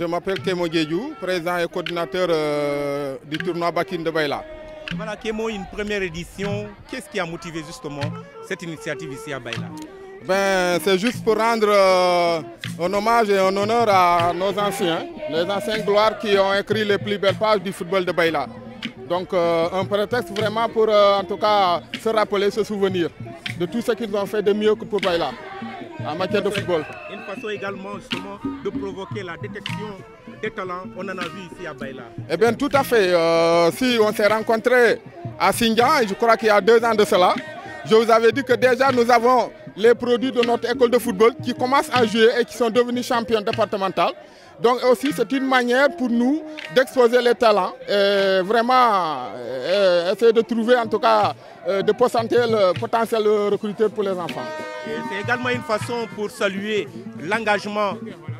m'appelle Kémo Diédhiou, président et coordinateur du tournoi Bakin de Baïla. Voilà, Kémo, une première édition. Qu'est-ce qui a motivé justement cette initiative ici à Baïla? C'est juste pour rendre un hommage et un honneur à nos anciens, les anciens gloires qui ont écrit les plus belles pages du football de Baïla. Donc un prétexte vraiment pour en tout cas se rappeler, se souvenir de tout ce qu'ils ont fait de mieux que pour Baïla en matière de football. Une façon également justement de provoquer la détection des talents, on en a vu ici à Baïla. Eh bien tout à fait, si on s'est rencontrés à Sindian, je crois qu'il y a 2 ans de cela, je vous avais dit que déjà nous avons les produits de notre école de football qui commencent à jouer et qui sont devenus champions départementaux. Donc aussi c'est une manière pour nous d'exposer les talents et vraiment essayer de trouver en tout cas de potentiel recruteur pour les enfants. C'est également une façon pour saluer l'engagement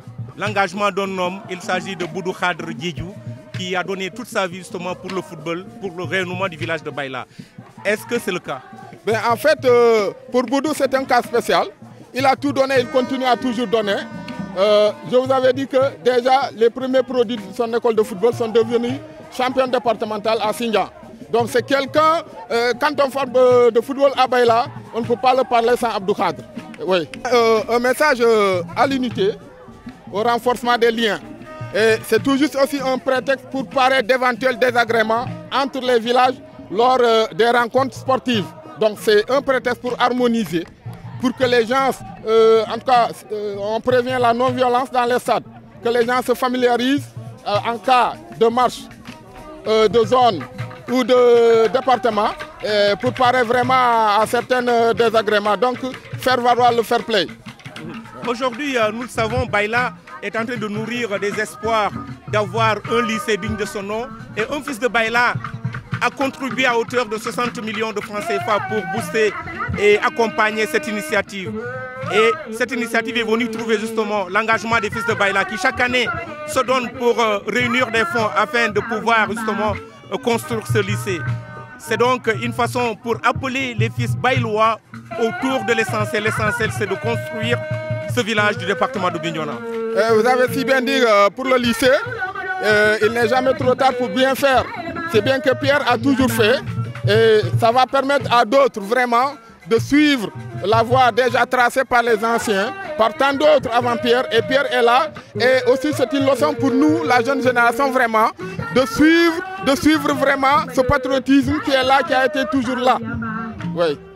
d'un homme. Il s'agit de Boudou Khadr Diédhiou qui a donné toute sa vie justement pour le football, pour le rayonnement du village de Baïla. Est-ce que c'est le cas? En fait, pour Boudou, c'est un cas spécial. Il a tout donné, il continue à toujours donner. Je vous avais dit que déjà les premiers produits de son école de football sont devenus champions départementaux à Sindian. Donc c'est quelqu'un, quand on parle de football à Baïla, on ne peut pas le parler sans Abdou Khadr. Oui. Un message à l'unité, au renforcement des liens. Et c'est tout juste aussi un prétexte pour parer d'éventuels désagréments entre les villages lors des rencontres sportives. Donc c'est un prétexte pour harmoniser, pour que les gens, en tout cas, on prévient la non-violence dans les stades, que les gens se familiarisent en cas de marche de zone ou de département pour parer vraiment à certains désagréments. Donc faire valoir le fair play. Aujourd'hui, nous le savons, Baïla est en train de nourrir des espoirs d'avoir un lycée digne de son nom. Et un fils de Baïla a contribué à hauteur de 60 millions de francs CFA pour booster et accompagner cette initiative. Et cette initiative est venue trouver justement l'engagement des fils de Baïla qui chaque année se donnent pour réunir des fonds afin de pouvoir justement construire ce lycée. C'est donc une façon pour appeler les fils baïlois autour de l'essentiel. L'essentiel, c'est de construire ce village du département de Bignona. Vous avez si bien dit pour le lycée, il n'est jamais trop tard pour bien faire. C'est bien que Pierre a toujours fait et ça va permettre à d'autres vraiment de suivre la voie déjà tracée par les anciens, par tant d'autres avant Pierre, et Pierre est là. Et aussi c'est une leçon pour nous, la jeune génération vraiment, de suivre vraiment ce patriotisme qui est là, qui a été toujours là. Oui.